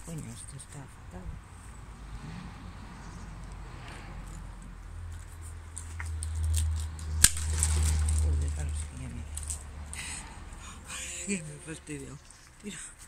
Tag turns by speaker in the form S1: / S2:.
S1: Coño, esto está fatal. Joder, claro, sí, ya me... Ay, me he fastidiado. Tira.